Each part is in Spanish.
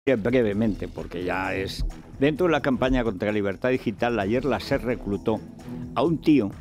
brevemente, porque ya es... Dentro de la campaña contra la libertad digital, ayer la SER reclutó a un tío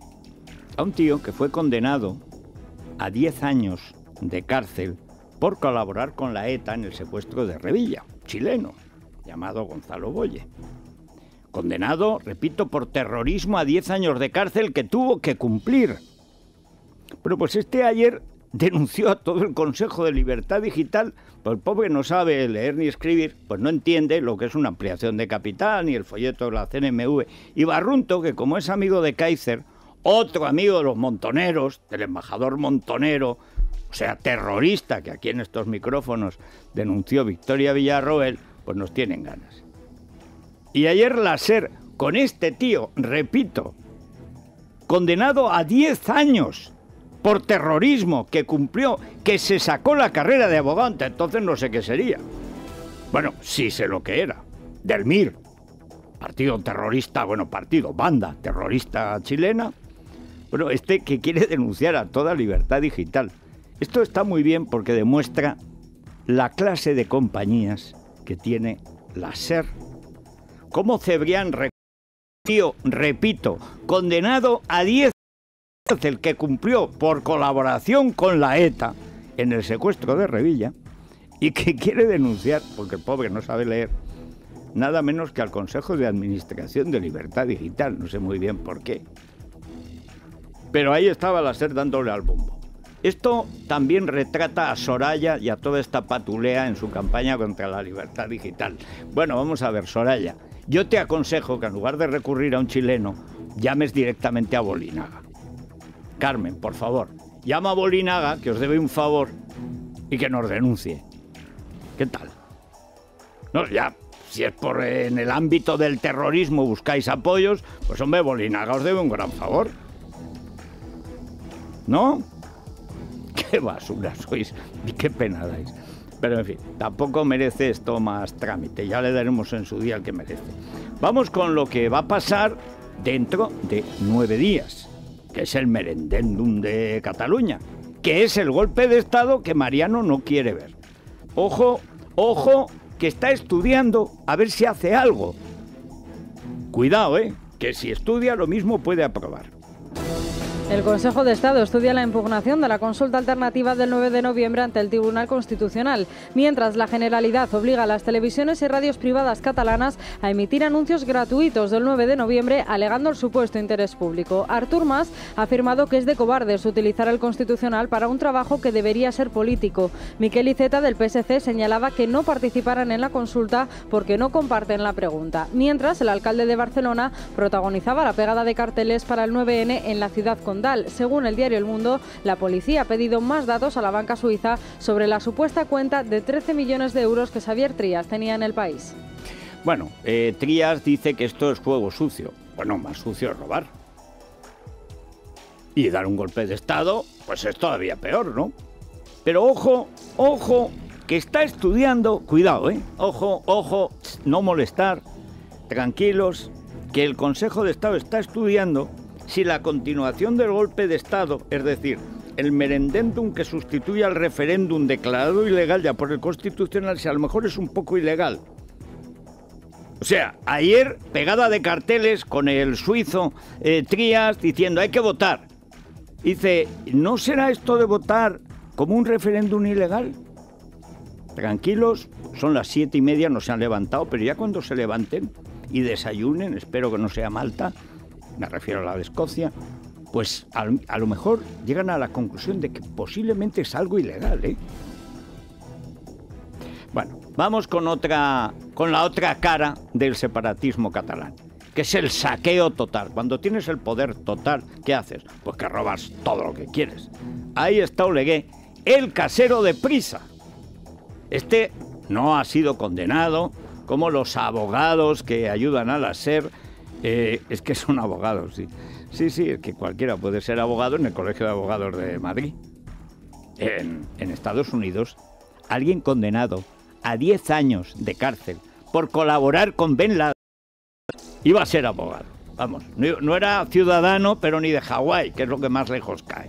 que fue condenado a 10 años de cárcel por colaborar con la ETA en el secuestro de Revilla, chileno, llamado Gonzalo Boye. Condenado, repito, por terrorismo a 10 años de cárcel que tuvo que cumplir. Pero pues ayer denunció a todo el Consejo de Libertad Digital, pues el pobre no sabe leer ni escribir, pues no entiende lo que es una ampliación de capital, ni el folleto de la CNMV. Y Barrunto, que como es amigo de Kaiser, otro amigo de los montoneros, del embajador montonero, o sea, terrorista, que aquí en estos micrófonos denunció Victoria Villarroel, pues nos tienen ganas. Y ayer la SER, con este tío, repito, condenado a 10 años por terrorismo, que cumplió, que se sacó la carrera de abogado, entonces no sé qué sería. Bueno, sí sé lo que era. Del MIR, partido terrorista, banda terrorista chilena. Bueno, que quiere denunciar a toda libertad digital. Esto está muy bien porque demuestra la clase de compañías que tiene la SER. Cómo Cebrián, repito, condenado a 10 el que cumplió por colaboración con la ETA en el secuestro de Revilla y que quiere denunciar, porque el pobre no sabe leer, nada menos que al Consejo de Administración de Libertad Digital, no sé muy bien por qué. Pero ahí estaba la SER dándole al bombo. Esto también retrata a Soraya y a toda esta patulea en su campaña contra la libertad digital. Bueno, vamos a ver, Soraya, yo te aconsejo que en lugar de recurrir a un chileno, llames directamente a Bolinaga. Carmen, por favor, llama a Bolinaga, que os debe un favor, y que nos denuncie. ¿Qué tal? No, ya, si es por en el ámbito del terrorismo buscáis apoyos, pues hombre, Bolinaga os debe un gran favor. ¿No? Qué basura sois y qué pena dais. Pero en fin, tampoco merece esto más trámite, ya le daremos en su día el que merece. Vamos con lo que va a pasar dentro de 9 días. Que es el merendéndum de Cataluña, que es el golpe de Estado que Mariano no quiere ver. Ojo, que está estudiando a ver si hace algo. Cuidado, que si estudia lo mismo puede aprobar. El Consejo de Estado estudia la impugnación de la consulta alternativa del 9 de noviembre ante el Tribunal Constitucional, mientras la Generalidad obliga a las televisiones y radios privadas catalanas a emitir anuncios gratuitos del 9 de noviembre alegando el supuesto interés público. Artur Mas ha afirmado que es de cobardes utilizar el Constitucional para un trabajo que debería ser político. Miquel Iceta del PSC señalaba que no participarán en la consulta porque no comparten la pregunta, mientras el alcalde de Barcelona protagonizaba la pegada de carteles para el 9N en la ciudad condal. Según el diario El Mundo, la policía ha pedido más datos a la banca suiza sobre la supuesta cuenta de 13 millones de euros que Xavier Trias tenía en el país. Bueno, Trias dice que esto es juego sucio. Bueno, más sucio es robar. Y dar un golpe de Estado, pues es todavía peor, ¿no? Pero ojo, que está estudiando, cuidado, ojo, no molestar, tranquilos, que el Consejo de Estado está estudiando si la continuación del golpe de Estado, es decir, el merendéndum que sustituye al referéndum declarado ilegal ya por el Constitucional, si a lo mejor es un poco ilegal. O sea, ayer pegada de carteles con el suizo Trias diciendo hay que votar. Dice, ¿no será esto de votar como un referéndum ilegal? Tranquilos, son las 7:30, no se han levantado, pero ya cuando se levanten y desayunen, espero que no sea Malta, me refiero a la de Escocia, pues a lo mejor llegan a la conclusión de que posiblemente es algo ilegal, Bueno, vamos con la otra cara del separatismo catalán, que es el saqueo total. Cuando tienes el poder total, ¿qué haces? Pues que robas todo lo que quieres. Ahí está Oleguer, el casero de Prisa. Este no ha sido condenado, como los abogados que ayudan a la SER. Es que son abogados, sí. Sí, es que cualquiera puede ser abogado en el Colegio de Abogados de Madrid. En Estados Unidos, alguien condenado a 10 años de cárcel por colaborar con Ben Laden iba a ser abogado. Vamos, no era ciudadano, pero ni de Hawái, que es lo que más lejos cae.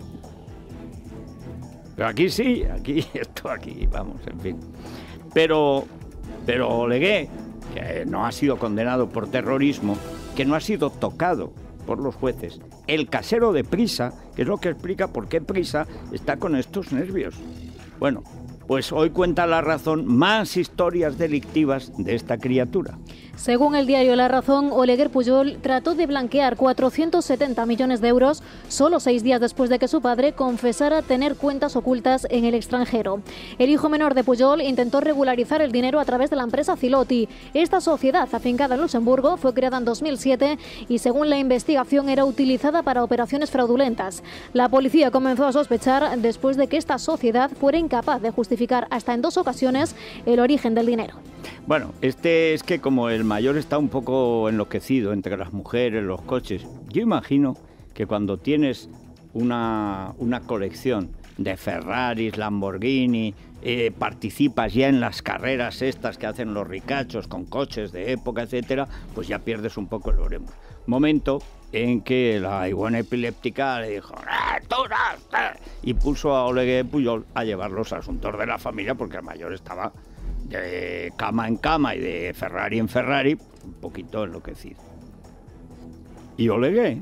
Pero aquí sí, aquí, vamos, en fin. Pero Pero Olegué, que no ha sido condenado por terrorismo, que no ha sido tocado por los jueces, el casero de Prisa, que es lo que explica por qué Prisa está con estos nervios. Bueno, pues hoy cuenta La Razón más historias delictivas de esta criatura. Según el diario La Razón, Oleguer Pujol trató de blanquear 470 millones de euros solo 6 días después de que su padre confesara tener cuentas ocultas en el extranjero. El hijo menor de Pujol intentó regularizar el dinero a través de la empresa Ziloti. Esta sociedad, afincada en Luxemburgo, fue creada en 2007 y, según la investigación, era utilizada para operaciones fraudulentas. La policía comenzó a sospechar después de que esta sociedad fuera incapaz de justificar hasta en 2 ocasiones el origen del dinero. Bueno, es que como el mayor está un poco enloquecido entre las mujeres, los coches, yo imagino que cuando tienes una colección de Ferraris, Lamborghini, participas ya en las carreras estas que hacen los ricachos con coches de época, etcétera, pues ya pierdes un poco el oremo. Momento en que la iguana epiléptica le dijo y puso a Oleguer Pujol a llevar los asuntos de la familia, porque el mayor estaba de cama en cama y de Ferrari en Ferrari, un poquito enloquecido. Y Oleguer,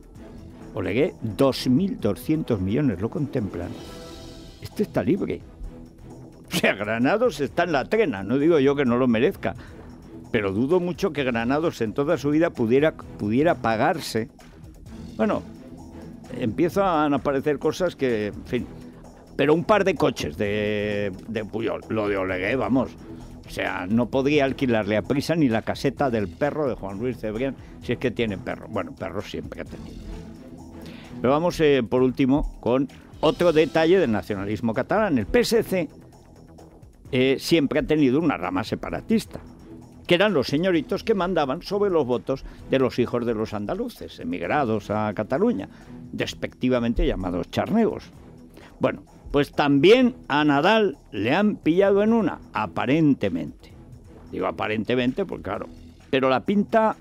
2.200 millones lo contemplan. Este está libre. O sea, Granados está en la trena, no digo yo que no lo merezca, pero dudo mucho que Granados en toda su vida pudiera pagarse. Bueno, empiezan a aparecer cosas que, en fin, pero un par de coches de Pujol. Lo de Oleguer, vamos, o sea, no podría alquilarle a Prisa ni la caseta del perro de Juan Luis Cebrián, si es que tiene perro. Bueno, perro siempre ha tenido. Pero vamos, por último, con otro detalle del nacionalismo catalán. El PSC siempre ha tenido una rama separatista, que eran los señoritos que mandaban sobre los votos de los hijos de los andaluces, emigrados a Cataluña, despectivamente llamados charnegos. Bueno, pues también a Nadal le han pillado en una, aparentemente. Digo aparentemente, pues claro. Pero la pinta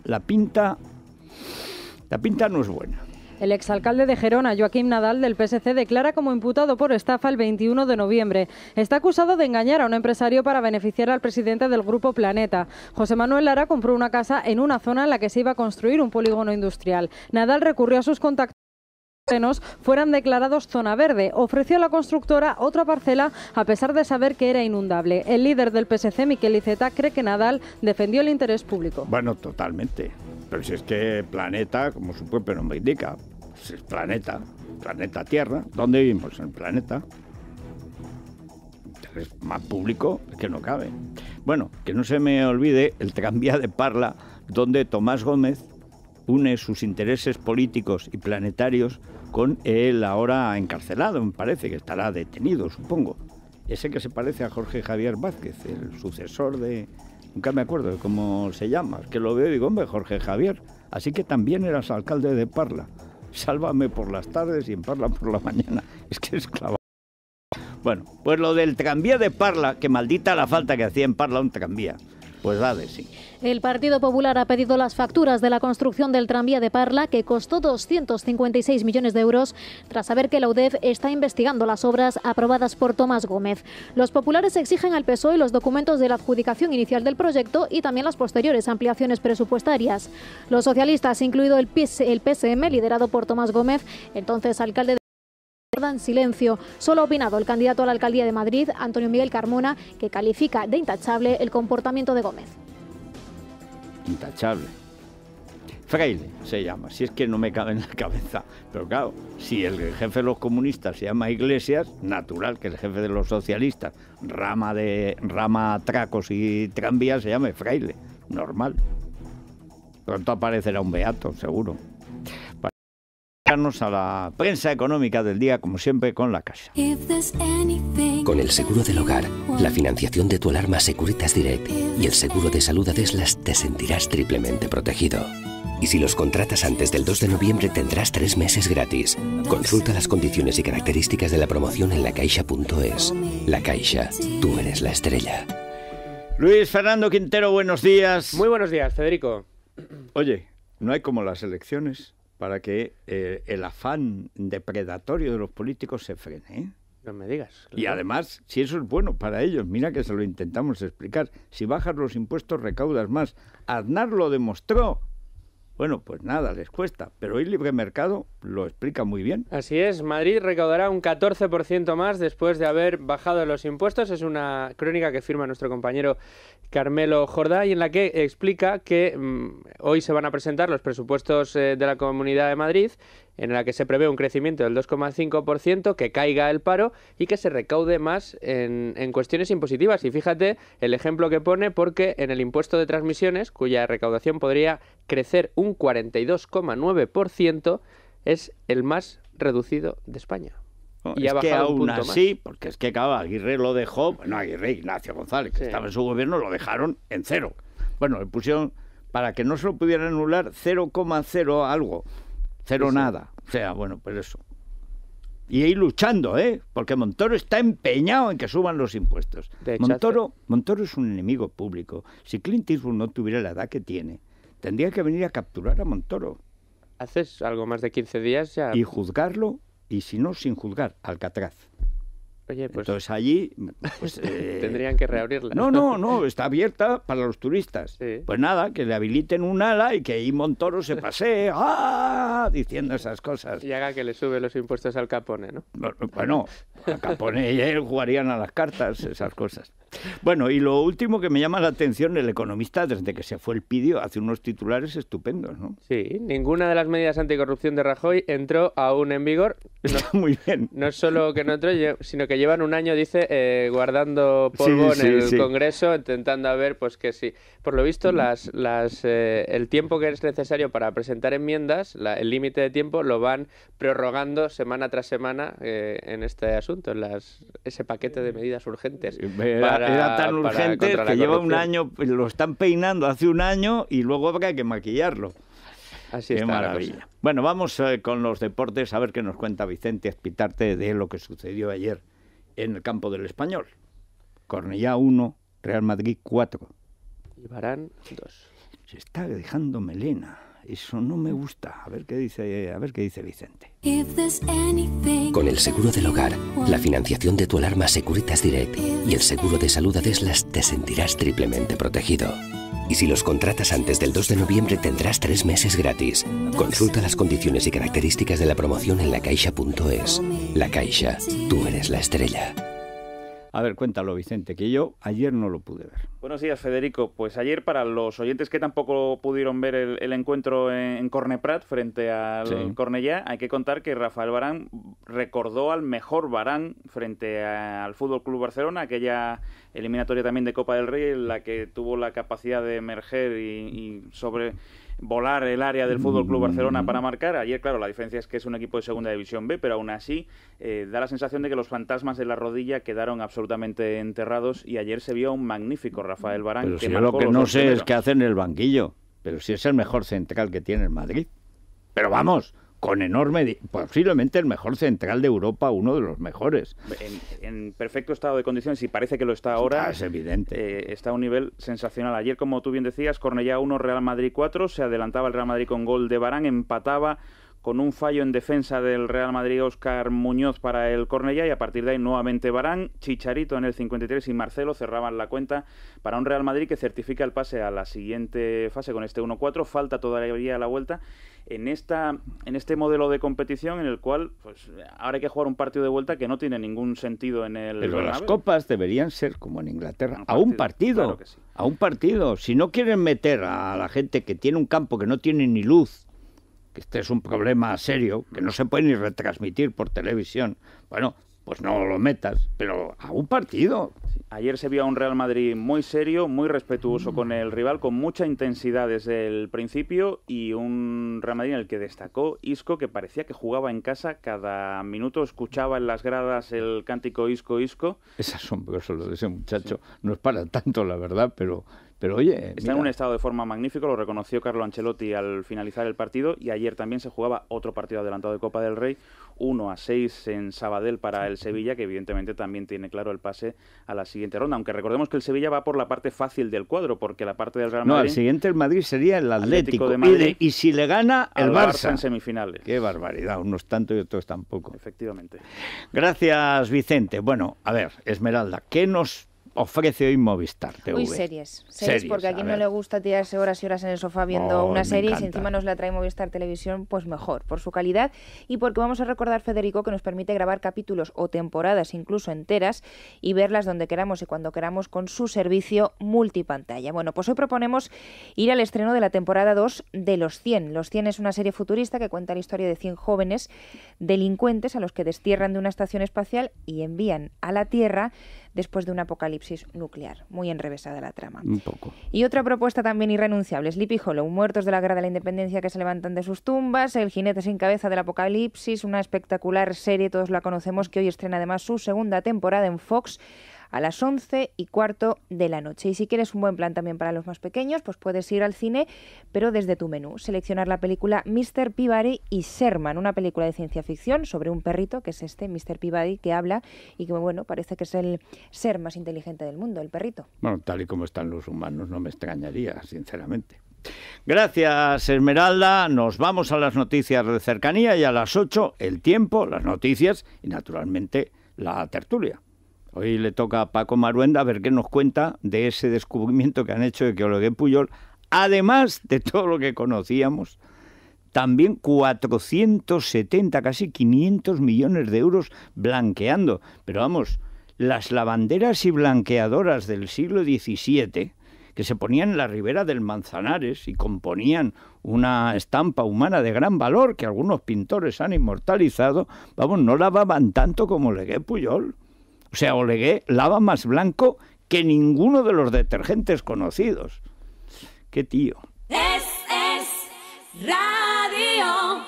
no es buena. El exalcalde de Gerona, Joaquim Nadal, del PSC, declara como imputado por estafa el 21 de noviembre. Está acusado de engañar a un empresario para beneficiar al presidente del Grupo Planeta. José Manuel Lara compró una casa en una zona en la que se iba a construir un polígono industrial. Nadal recurrió a sus contactos fueran declarados zona verde. Ofreció a la constructora otra parcela a pesar de saber que era inundable. El líder del PSC, Miquel Iceta, cree que Nadal defendió el interés público. Bueno, totalmente. Pero si es que Planeta, como su propio nombre indica, pues es planeta Tierra. ¿Dónde vivimos? En el planeta. Interés más público es que no cabe. Bueno, que no se me olvide el tranvía de Parla, donde Tomás Gómez une sus intereses políticos y planetarios con el ahora encarcelado, me parece que estará detenido, supongo. Ese que se parece a Jorge Javier Vázquez, el sucesor de... Nunca me acuerdo de cómo se llama, es que lo veo y digo, hombre, Jorge Javier, así que también eras alcalde de Parla. Sálvame por las tardes y en Parla por la mañana. Es que es clavado. Bueno, pues lo del tranvía de Parla, que maldita la falta que hacía en Parla un tranvía. Pues da de sí. El Partido Popular ha pedido las facturas de la construcción del tranvía de Parla, que costó 256 millones de euros, tras saber que la UDEF está investigando las obras aprobadas por Tomás Gómez. Los populares exigen al PSOE los documentos de la adjudicación inicial del proyecto y también las posteriores ampliaciones presupuestarias. Los socialistas, incluido el PSM, liderado por Tomás Gómez, entonces alcalde de en silencio. Solo ha opinado el candidato a la alcaldía de Madrid, Antonio Miguel Carmona, que califica de intachable el comportamiento de Gómez. Intachable. Fraile se llama, si es que no me cabe en la cabeza. Pero claro, si el jefe de los comunistas se llama Iglesias, natural que el jefe de los socialistas, rama Tracos y Tranvías, se llame Fraile. Normal. Pronto aparecerá un beato, seguro. A la prensa económica del día, como siempre, con La Caixa. Con el seguro del hogar, la financiación de tu alarma Securitas Direct y el seguro de salud Adeslas te sentirás triplemente protegido. Y si los contratas antes del 2 de noviembre tendrás 3 meses gratis. Consulta las condiciones y características de la promoción en lacaixa.es. La Caixa, tú eres la estrella. Luis Fernando Quintero, buenos días. Muy buenos días, Federico. Oye, no hay como las elecciones para que el afán depredatorio de los políticos se frene, ¿eh? No me digas. Y además, si eso es bueno para ellos, mira que se lo intentamos explicar. Si bajas los impuestos, recaudas más. Aznar lo demostró. Bueno, pues nada, les cuesta. Pero hoy Libre Mercado lo explica muy bien. Así es, Madrid recaudará un 14% más después de haber bajado los impuestos. Es una crónica que firma nuestro compañero Carmelo Jordá y en la que explica que hoy se van a presentar los presupuestos de la Comunidad de Madrid, en la que se prevé un crecimiento del 2,5%, que caiga el paro y que se recaude más en cuestiones impositivas. Y fíjate el ejemplo que pone, porque en el impuesto de transmisiones, cuya recaudación podría crecer un 42,9%, es el más reducido de España. No, y es ha que bajado un aún punto así, porque es que claro, Aguirre lo dejó, bueno, Aguirre, Ignacio González, que estaba en su gobierno, lo dejaron en 0. Bueno, le pusieron, para que no se lo pudieran anular, 0,0 algo, 0 nada. O sea, bueno, pues eso. Y ahí luchando, porque Montoro está empeñado en que suban los impuestos. Montoro es un enemigo público. Si Clint Eastwood no tuviera la edad que tiene, tendría que venir a capturar a Montoro. Haces algo más de 15 días ya. Y juzgarlo, y si no, sin juzgar, Alcatraz. Oye, pues entonces allí pues, tendrían que reabrirla. No, está abierta para los turistas. Sí. Pues nada, que le habiliten un ala y que ahí Montoro se pasee diciendo esas cosas. Y haga que le sube los impuestos al Capone, ¿no? Bueno, al Capone y él jugarían a las cartas, esas cosas. Bueno, y lo último que me llama la atención, El Economista, desde que se fue el Pidio, hace unos titulares estupendos, ¿no? Sí, ninguna de las medidas anticorrupción de Rajoy entró aún en vigor. Está muy bien. No es solo que no entró, sino que llevan un año, dice, guardando polvo en el Congreso, intentando a ver, pues que sí. Por lo visto, el tiempo que es necesario para presentar enmiendas, el límite de tiempo, lo van prorrogando semana tras semana en este asunto, en ese paquete de medidas urgentes. Era tan urgente que lleva un año, lo están peinando hace un año y luego habrá que maquillarlo. Así Qué maravilla. Bueno, vamos con los deportes, a ver qué nos cuenta Vicente Espitarte de lo que sucedió ayer en el campo del Español. Cornellá 1, Real Madrid 4. Y Varane 2. Se está dejando melena. Eso no me gusta. A ver qué dice Vicente. Con el seguro del hogar, la financiación de tu alarma Securitas Direct y el seguro de salud Adeslas te sentirás triplemente protegido. Y si los contratas antes del 2 de noviembre tendrás 3 meses gratis. Consulta las condiciones y características de la promoción en lacaixa.es. La Caixa, tú eres la estrella. A ver, cuéntalo, Vicente, que yo ayer no lo pude ver. Buenos días, Federico. Pues ayer, para los oyentes que tampoco pudieron ver el encuentro en Corneprat frente al Cornellá, hay que contar que Rafael Varane recordó al mejor Varane frente al FC Barcelona, aquella eliminatoria también de Copa del Rey, en la que tuvo la capacidad de emerger y volar el área del FC Barcelona para marcar. Ayer, claro, la diferencia es que es un equipo de Segunda División B, pero aún así da la sensación de que los fantasmas de la rodilla quedaron absolutamente enterrados y ayer se vio un magnífico Rafael Varane. Pero si yo lo que no sé es qué hace en el banquillo, pero si es el mejor central que tiene el Madrid. Pero vamos, con posiblemente el mejor central de Europa, uno de los mejores. En perfecto estado de condiciones, y parece que lo está ahora. Es evidente. Está a un nivel sensacional. Ayer, como tú bien decías, Cornellá 1, Real Madrid 4, se adelantaba el Real Madrid con gol de Varane, empataba con un fallo en defensa del Real Madrid, Óscar Muñoz para el Cornellá, y a partir de ahí nuevamente Varane, Chicharito en el 53 y Marcelo cerraban la cuenta para un Real Madrid que certifica el pase a la siguiente fase con este 1-4. Falta todavía la vuelta en este modelo de competición en el cual pues ahora hay que jugar un partido de vuelta que no tiene ningún sentido en el Pero las copas deberían ser como en Inglaterra, a un partido, claro que sí. A un partido. Si no quieren meter a la gente que tiene un campo que no tiene ni luz, que este es un problema serio, que no se puede ni retransmitir por televisión, bueno, pues no lo metas, pero a un partido. Ayer se vio a un Real Madrid muy serio, muy respetuoso con el rival, con mucha intensidad desde el principio, y un Real Madrid en el que destacó Isco, que parecía que jugaba en casa. Cada minuto escuchaba en las gradas el cántico Isco, Isco. Es asombroso lo de ese muchacho. Sí. No es para tanto, la verdad, pero Pero oye, está en un estado de forma magnífico, lo reconoció Carlo Ancelotti al finalizar el partido, y ayer también se jugaba otro partido adelantado de Copa del Rey, 1-6 en Sabadell para el Sevilla, que evidentemente también tiene claro el pase a la siguiente ronda, aunque recordemos que el Sevilla va por la parte fácil del cuadro, porque la parte del Real Madrid... No, el siguiente el Madrid sería el Atlético de Madrid, y si le gana el Barça en semifinales. Qué barbaridad, unos tanto y otros tampoco. Efectivamente. Gracias, Vicente. Bueno, a ver, Esmeralda, ¿qué nos ofrece hoy Movistar TV? Hoy series, porque a quien no le gusta tirarse horas y horas en el sofá viendo una serie, y si encima nos la trae Movistar Televisión, pues mejor, por su calidad y porque vamos a recordar, Federico, que nos permite grabar capítulos o temporadas incluso enteras y verlas donde queramos y cuando queramos con su servicio multipantalla. Bueno, pues hoy proponemos ir al estreno de la temporada 2 de Los 100. Los 100 es una serie futurista que cuenta la historia de 100 jóvenes delincuentes a los que destierran de una estación espacial y envían a la Tierra después de un apocalipsis nuclear. Muy enrevesada la trama. Un poco. Y otra propuesta también irrenunciable, Sleepy Hollow, muertos de la Guerra de la Independencia que se levantan de sus tumbas, el jinete sin cabeza del apocalipsis, una espectacular serie, todos la conocemos, que hoy estrena además su segunda temporada en Fox a las 11:15 de la noche. Y si quieres un buen plan también para los más pequeños, pues puedes ir al cine, pero desde tu menú. Seleccionar la película Mr. Peabody y Sherman, una película de ciencia ficción sobre un perrito, que es este Mr. Peabody, que habla y que, bueno, parece que es el ser más inteligente del mundo, el perrito. Bueno, tal y como están los humanos, no me extrañaría, sinceramente. Gracias, Esmeralda. Nos vamos a las noticias de cercanía y a las 8, el tiempo, las noticias y, naturalmente, la tertulia. Hoy le toca a Paco Maruenda a ver qué nos cuenta de ese descubrimiento que han hecho de que Oleguer Pujol, además de todo lo que conocíamos, también 470, casi 500 millones de euros blanqueando. Pero vamos, las lavanderas y blanqueadoras del siglo XVII, que se ponían en la ribera del Manzanares y componían una estampa humana de gran valor que algunos pintores han inmortalizado, vamos, no lavaban tanto como Oleguer Pujol. O sea, Oleguer lava más blanco que ninguno de los detergentes conocidos. ¡Qué tío! Es Radio.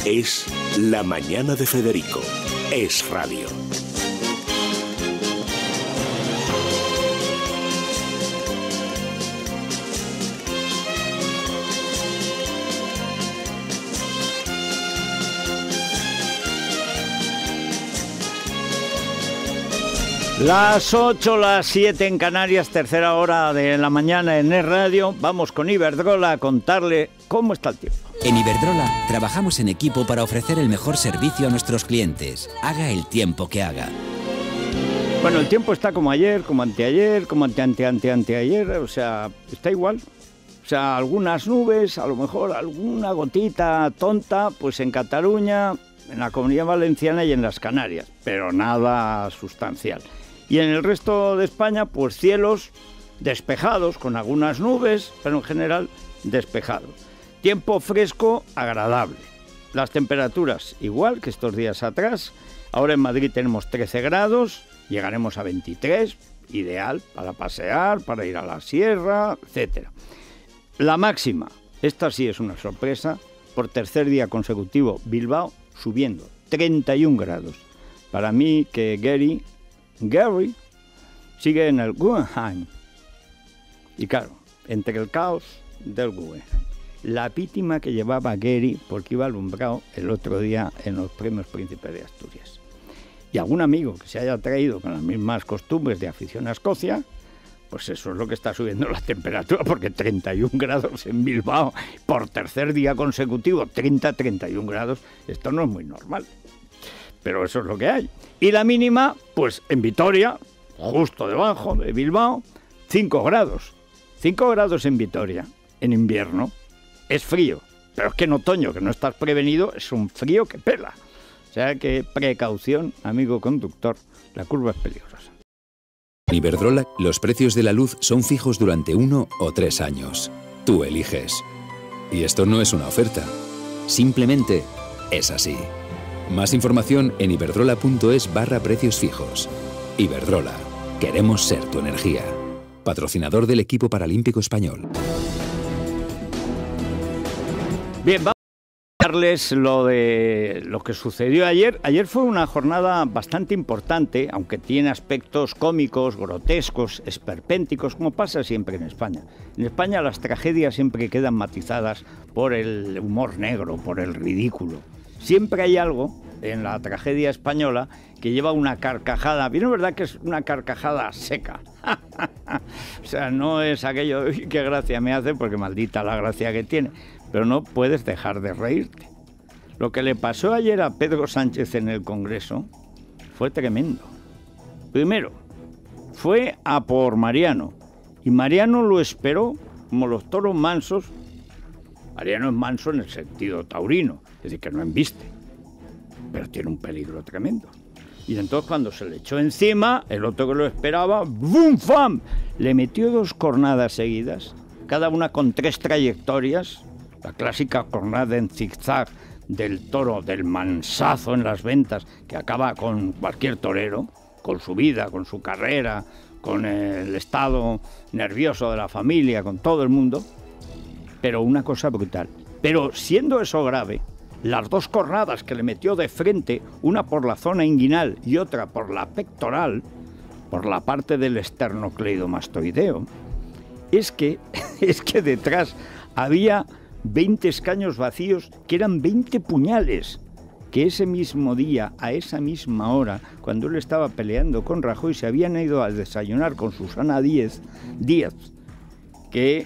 Es La Mañana de Federico. Es Radio. Las 8, las 7 en Canarias, tercera hora de la mañana en Es Radio. Vamos con Iberdrola a contarle cómo está el tiempo. En Iberdrola trabajamos en equipo para ofrecer el mejor servicio a nuestros clientes, haga el tiempo que haga. Bueno, el tiempo está como ayer, como anteayer, como anteayer, o sea, está igual. O sea, algunas nubes, a lo mejor alguna gotita tonta, pues en Cataluña, en la Comunidad Valenciana y en las Canarias, pero nada sustancial. Y en el resto de España, pues cielos despejados, con algunas nubes, pero en general despejados. Tiempo fresco, agradable. Las temperaturas igual que estos días atrás. Ahora en Madrid tenemos 13 grados, llegaremos a 23, ideal para pasear, para ir a la sierra, etc. La máxima, esta sí es una sorpresa, por tercer día consecutivo, Bilbao subiendo, 31 grados. Para mí que Gary sigue en el Guggenheim. Y claro, entre el caos del Guggenheim, la víctima que llevaba Gary porque iba alumbrado el otro día en los premios Príncipe de Asturias. Y algún amigo que se haya traído con las mismas costumbres de afición a Escocia, pues eso es lo que está subiendo la temperatura, porque 31 grados en Bilbao por tercer día consecutivo, 31 grados, esto no es muy normal. Pero eso es lo que hay. Y la mínima, pues en Vitoria, justo debajo de Bilbao, 5 grados. 5 grados en Vitoria, en invierno. Es frío, pero es que en otoño, que no estás prevenido, es un frío que pela. O sea que precaución, amigo conductor, la curva es peligrosa. En Iberdrola, los precios de la luz son fijos durante 1 o 3 años. Tú eliges. Y esto no es una oferta. Simplemente es así. Más información en iberdrola.es/precios fijos. Iberdrola. Queremos ser tu energía. Patrocinador del equipo paralímpico español. Bien, vamos a darles lo que sucedió ayer. Ayer fue una jornada bastante importante, aunque tiene aspectos cómicos, grotescos, esperpénticos, como pasa siempre en España. En España las tragedias siempre quedan matizadas por el humor negro, por el ridículo. Siempre hay algo en la tragedia española que lleva una carcajada. Bien, es verdad que es una carcajada seca. O sea, no es aquello, uy, qué gracia me hace, porque maldita la gracia que tiene. Pero no puedes dejar de reírte. Lo que le pasó ayer a Pedro Sánchez en el Congreso fue tremendo. Primero, fue a por Mariano. Y Mariano lo esperó como los toros mansos. Mariano es manso en el sentido taurino, es decir, que no embiste, pero tiene un peligro tremendo. Y entonces cuando se le echó encima, el otro que lo esperaba, ¡bum, fam!, le metió 2 cornadas seguidas, cada una con 3 trayectorias, la clásica cornada en zigzag del toro, del mansazo en las ventas, que acaba con cualquier torero, con su vida, con su carrera, con el estado nervioso de la familia, con todo el mundo. Pero una cosa brutal. Pero siendo eso grave, las 2 cornadas que le metió de frente, una por la zona inguinal y otra por la pectoral, por la parte del esternocleidomastoideo, es que detrás había 20 escaños vacíos que eran 20 puñales, que ese mismo día, a esa misma hora, cuando él estaba peleando con Rajoy, se habían ido a desayunar con Susana Díez, que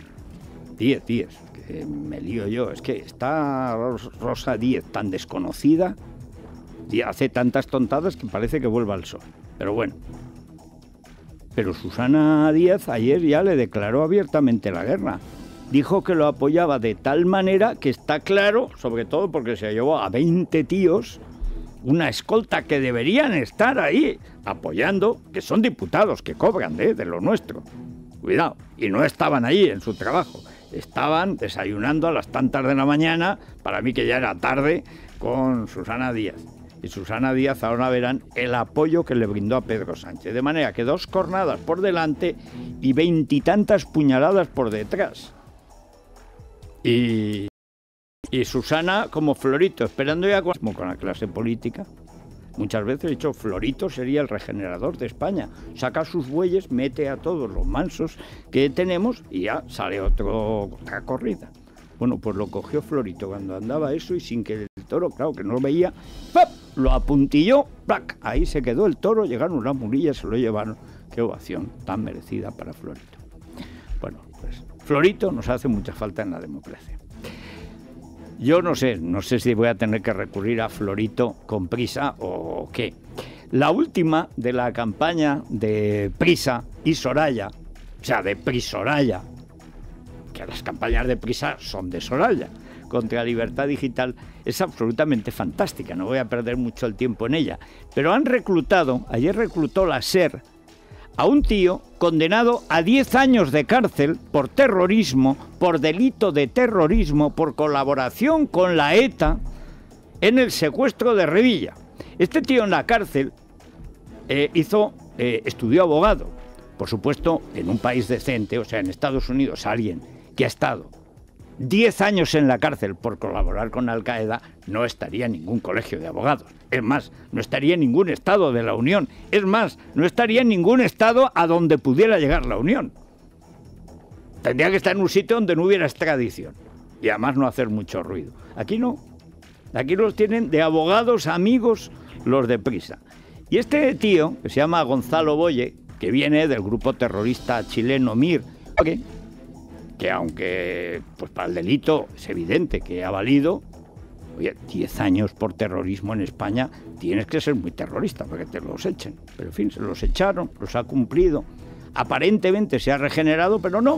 me lío yo, es que está Rosa Díez tan desconocida y hace tantas tontadas que parece que vuelva al sol. Pero bueno, pero Susana Díez ayer ya le declaró abiertamente la guerra. Dijo que lo apoyaba de tal manera que está claro, sobre todo porque se llevó a 20 tíos, una escolta que deberían estar ahí apoyando, que son diputados que cobran de lo nuestro. Cuidado, y no estaban ahí en su trabajo. Estaban desayunando a las tantas de la mañana, para mí que ya era tarde, con Susana Díaz. Y Susana Díaz ahora verán el apoyo que le brindó a Pedro Sánchez. De manera que 2 cornadas por delante y 20 y tantas puñaladas por detrás. Y Y Susana como Florito, esperando ya con la clase política. Muchas veces he dicho, Florito sería el regenerador de España. Saca sus bueyes, mete a todos los mansos que tenemos y ya sale otra corrida. Bueno, pues lo cogió Florito cuando andaba eso y sin que el toro, claro, que no lo veía, ¡pap!, lo apuntilló, ¡plac! Ahí se quedó el toro, llegaron unas murillas, se lo llevaron. Qué ovación tan merecida para Florito. Bueno, pues Florito nos hace mucha falta en la democracia. Yo no sé si voy a tener que recurrir a Florito con Prisa o qué. La última de la campaña de Prisa y Soraya, o sea, de Prisoraya, que las campañas de Prisa son de Soraya, contra la libertad digital, es absolutamente fantástica, no voy a perder mucho el tiempo en ella. Pero ayer reclutó la SER a un tío condenado a 10 años de cárcel por terrorismo, por delito de terrorismo, por colaboración con la en el secuestro de Revilla. Este tío en la cárcel estudió abogado. Por supuesto, en un país decente, o sea, en Estados Unidos, alguien que ha estado 10 años en la cárcel por colaborar con Al-Qaeda no estaría en ningún colegio de abogados. Es más, no estaría en ningún estado de la Unión. Es más, no estaría en ningún estado a donde pudiera llegar la Unión. Tendría que estar en un sitio donde no hubiera extradición. Y además no hacer mucho ruido. Aquí no. Aquí los tienen de abogados amigos los de Prisa. Y este tío, que se llama Gonzalo Boye, que viene del grupo terrorista chileno MIR, que aunque pues para el delito es evidente que ha valido, oye, 10 años por terrorismo en España, tienes que ser muy terrorista para que te los echen. Pero en fin, se los echaron, los ha cumplido. Aparentemente se ha regenerado, pero no.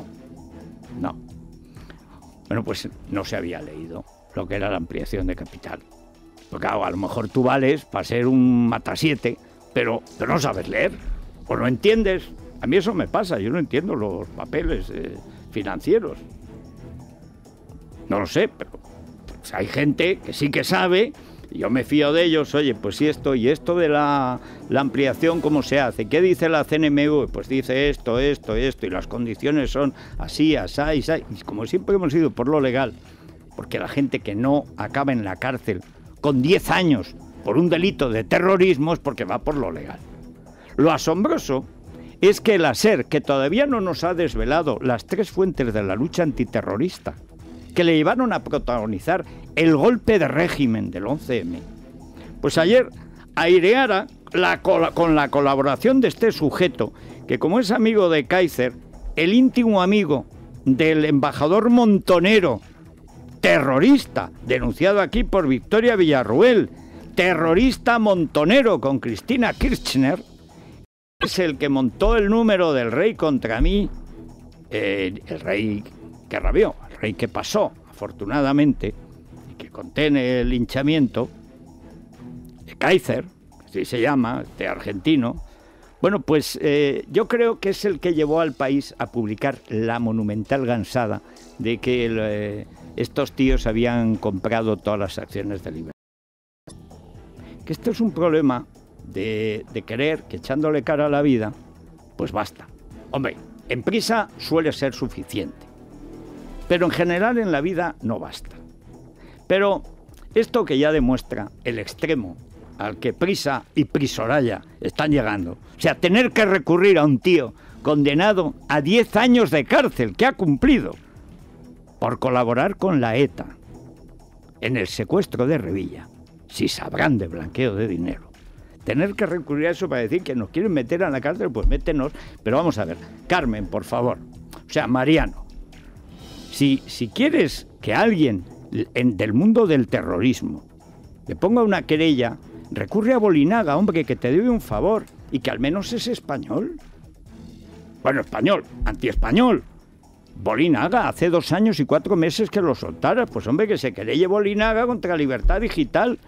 Bueno, pues no se había leído lo que era la ampliación de capital. Porque claro, a lo mejor tú vales para ser un matasiete, pero no sabes leer, o no entiendes. A mí eso me pasa, yo no entiendo los papeles financieros. No lo sé, pero pues hay gente que sí que sabe, y yo me fío de ellos. Oye, pues sí, esto de la ampliación, ¿cómo se hace? ¿Qué dice la CNMV? Pues dice esto, y las condiciones son así, asá, y como siempre hemos ido por lo legal, porque la gente que no acaba en la cárcel con 10 años por un delito de terrorismo es porque va por lo legal. Lo asombroso es que la SER, que todavía no nos ha desvelado las 3 fuentes de la lucha antiterrorista que le llevaron a protagonizar el golpe de régimen del 11M, pues ayer aireara con la colaboración de este sujeto, que como es amigo de Kaiser, el íntimo amigo del embajador Montonero, terrorista, denunciado aquí por Victoria Villarruel, terrorista montonero con Cristina Kirchner, es el que montó el número del rey contra mí, el rey que rabió, el rey que pasó, afortunadamente, y que conté en el linchamiento, Kaiser, así se llama, este argentino. Bueno, pues yo creo que es el que llevó al país a publicar la monumental gansada de que estos tíos habían comprado todas las acciones de Libertad. Que esto es un problema de querer que echándole cara a la vida, pues basta. Hombre, en Prisa suele ser suficiente, pero en general en la vida no basta. Pero esto que ya demuestra el extremo al que Prisa y Prisoraya están llegando, o sea, tener que recurrir a un tío condenado a 10 años de cárcel que ha cumplido por colaborar con la ETA en el secuestro de Revilla, si sabrán de blanqueo de dinero. Tener que recurrir a eso para decir que nos quieren meter a la cárcel, pues métenos. Pero vamos a ver, Carmen, por favor, o sea, Mariano, si quieres que alguien del mundo del terrorismo le ponga una querella, recurre a Bolinaga, hombre, que te debe un favor y que al menos es español. Bueno, español, antiespañol. Bolinaga, hace 2 años y 4 meses que lo soltara. Pues hombre, que se querelle Bolinaga contra Libertad Digital.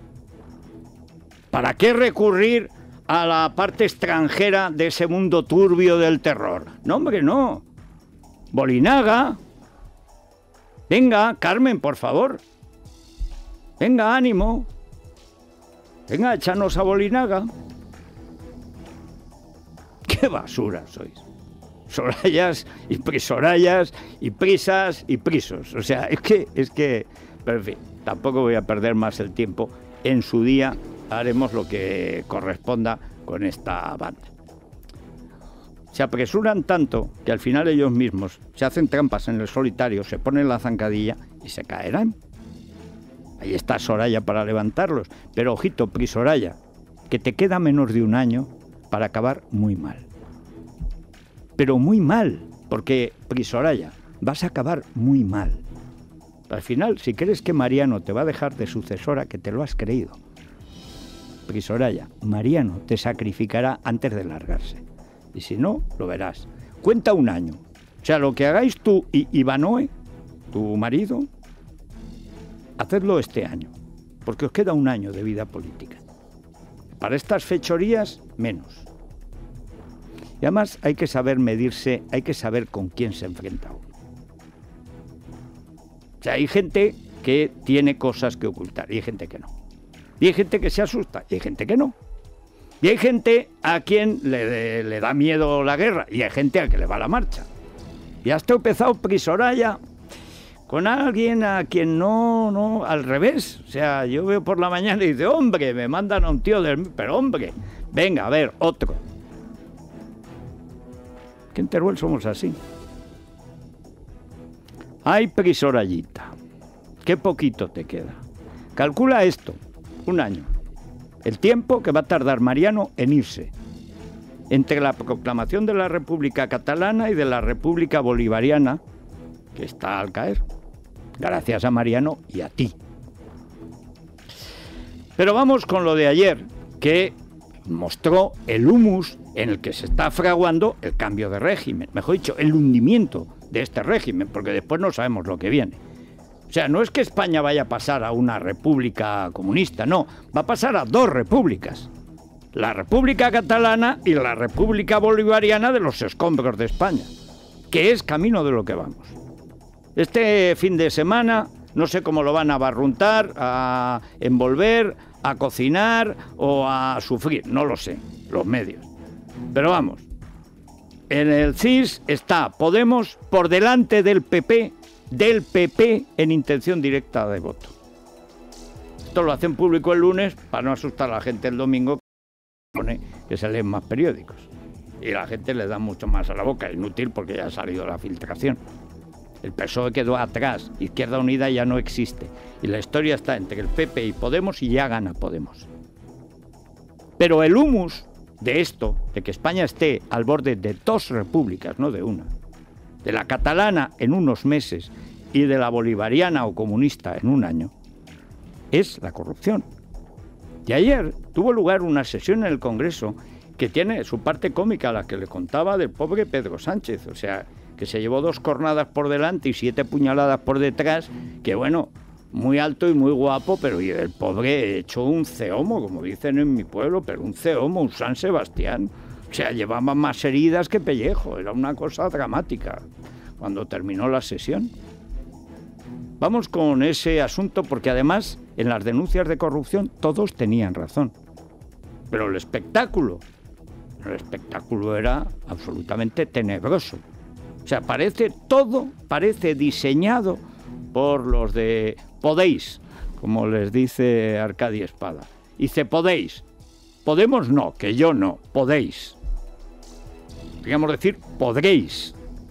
¿Para qué recurrir a la parte extranjera de ese mundo turbio del terror? No, hombre, no. Bolinaga. Venga, Carmen, por favor. Venga, ánimo. Venga, échanos a Bolinaga. ¡Qué basura sois! Sorayas y Prisorayas y Prisas y Prisos. O sea, es que Pero en fin, tampoco voy a perder más el tiempo. En su día haremos lo que corresponda con esta banda. Se apresuran tanto que al final ellos mismos se hacen trampas en el solitario, se ponen la zancadilla y se caerán. Ahí está Soraya para levantarlos. Pero ojito, Prisoraya, que te queda menos de un año para acabar muy mal. Pero muy mal, porque Prisoraya, vas a acabar muy mal. Al final, si crees que Mariano te va a dejar de sucesora, que te lo has creído. Prisoraya, Mariano te sacrificará antes de largarse. Y si no, lo verás. Cuenta un año. O sea, lo que hagáis tú y Ivanoe, tu marido, hacedlo este año, porque os queda un año de vida política. Para estas fechorías, menos. Y además hay que saber medirse, hay que saber con quién se enfrenta uno. O sea, hay gente que tiene cosas que ocultar y hay gente que no. Y hay gente que se asusta y hay gente que no. Y hay gente a quien le da miedo la guerra y hay gente a que le va la marcha. Y hasta he empezado Prisoraya con alguien a quien no, al revés. O sea, yo veo por la mañana y dice, hombre, me mandan a un tío pero hombre, venga, a ver, otro. Que en Teruel somos así. Ay, Prisorayita, qué poquito te queda. Calcula esto, un año. El tiempo que va a tardar Mariano en irse. Entre la proclamación de la República Catalana y de la República Bolivariana, que está al caer. Gracias a Mariano y a ti. Pero vamos con lo de ayer, que mostró el humus en el que se está fraguando el cambio de régimen. Mejor dicho, el hundimiento de este régimen, porque después no sabemos lo que viene. O sea, no es que España vaya a pasar a una república comunista, no, va a pasar a dos repúblicas. La República Catalana y la República Bolivariana de los escombros de España, que es camino de lo que vamos. Este fin de semana, no sé cómo lo van a barruntar, a envolver, a cocinar o a sufrir, no lo sé, los medios. Pero vamos, en el CIS está Podemos por delante del PP en intención directa de voto. Esto lo hacen público el lunes para no asustar a la gente el domingo, que se leen más periódicos. Y la gente le da mucho más a la boca, inútil porque ya ha salido la filtración. El PSOE quedó atrás, Izquierda Unida ya no existe. Y la historia está entre el PP y Podemos y ya gana Podemos. Pero el humus de esto, de que España esté al borde de dos repúblicas, no de una, de la catalana en unos meses y de la bolivariana o comunista en un año, es la corrupción. Y ayer tuvo lugar una sesión en el Congreso que tiene su parte cómica, la que le contaba del pobre Pedro Sánchez, o sea, que se llevó 2 cornadas por delante y 7 puñaladas por detrás, que bueno, muy alto y muy guapo, pero el pobre echó un ceomo, como dicen en mi pueblo, pero un ceomo, un San Sebastián. O sea, llevaba más heridas que pellejo, era una cosa dramática cuando terminó la sesión. Vamos con ese asunto porque además en las denuncias de corrupción todos tenían razón. Pero el espectáculo era absolutamente tenebroso. O sea, todo parece diseñado por los de Podéis, como les dice Arcadi Espada. Dice Podéis. Podemos no, que yo no, Podéis. Podríamos decir podréis.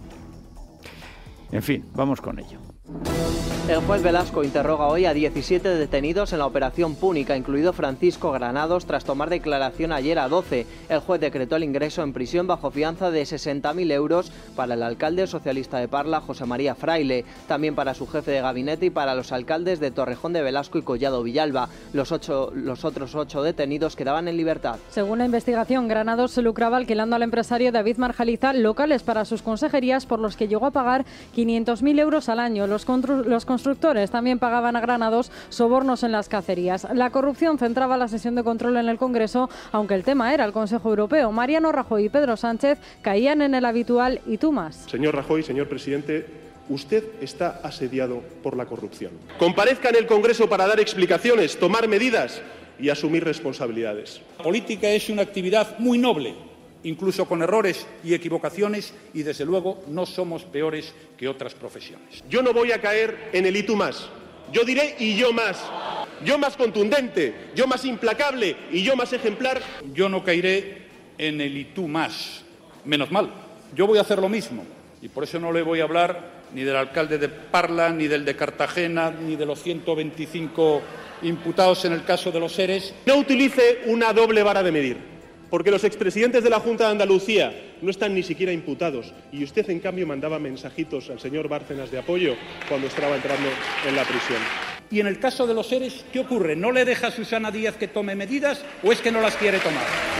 En fin, vamos con ello. El juez Velasco interroga hoy a 17 detenidos en la operación Púnica, incluido Francisco Granados, tras tomar declaración ayer a 12. El juez decretó el ingreso en prisión bajo fianza de 60.000 euros para el alcalde socialista de Parla, José María Fraile, también para su jefe de gabinete y para los alcaldes de Torrejón de Velasco y Collado Villalba. Los otros 8 detenidos quedaban en libertad. Según la investigación, Granados se lucraba alquilando al empresario David Marjaliza locales para sus consejerías, por los que llegó a pagar 500.000 euros al año. Los constructores también pagaban a Granados sobornos en las cacerías. La corrupción centraba la sesión de control en el Congreso, aunque el tema era el Consejo Europeo. Mariano Rajoy y Pedro Sánchez caían en el habitual "y tú más". Señor Rajoy, señor presidente, usted está asediado por la corrupción. Comparezca en el Congreso para dar explicaciones, tomar medidas y asumir responsabilidades. La política es una actividad muy noble, incluso con errores y equivocaciones, y desde luego no somos peores que otras profesiones. Yo no voy a caer en el "y tú más", Yo diré y yo más. Yo más contundente, yo más implacable y yo más ejemplar. Yo no caeré en el y tú más. Menos mal. Yo voy a hacer lo mismo. Y por eso no le voy a hablar ni del alcalde de Parla, ni del de Cartagena, ni de los 125 imputados en el caso de los seres. No utilice una doble vara de medir, porque los expresidentes de la Junta de Andalucía no están ni siquiera imputados y usted, en cambio, mandaba mensajitos al señor Bárcenas de apoyo cuando estaba entrando en la prisión. Y en el caso de los seres, ¿qué ocurre? ¿No le deja a Susana Díaz que tome medidas o es que no las quiere tomar?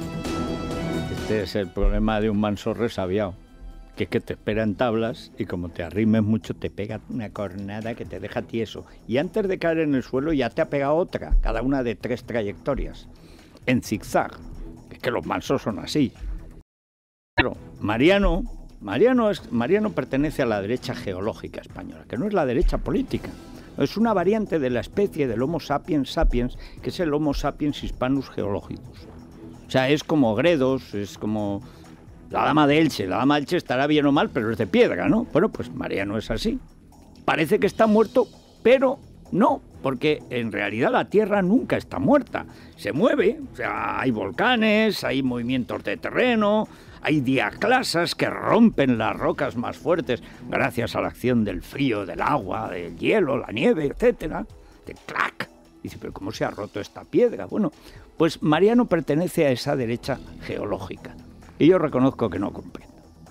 Este es el problema de un manso resabiado, que es que te espera en tablas y como te arrimes mucho te pega una cornada que te deja tieso. Y antes de caer en el suelo ya te ha pegado otra, cada una de 3 trayectorias, en zigzag. Es que los mansos son así. Pero Mariano pertenece a la derecha geológica española, que no es la derecha política. Es una variante de la especie del Homo sapiens sapiens, que es el Homo sapiens hispanus geologicus. O sea, es como Gredos, es como la Dama de Elche. La Dama de Elche estará bien o mal, pero es de piedra, ¿no? Bueno, pues Mariano es así. Parece que está muerto, pero no, porque en realidad la Tierra nunca está muerta. Se mueve, o sea, hay volcanes, hay movimientos de terreno, hay diaclasas que rompen las rocas más fuertes gracias a la acción del frío, del agua, del hielo, la nieve, etcétera. De clac. Dice, pero ¿cómo se ha roto esta piedra? Bueno, pues Mariano pertenece a esa derecha geológica. Y yo reconozco que no comprendo.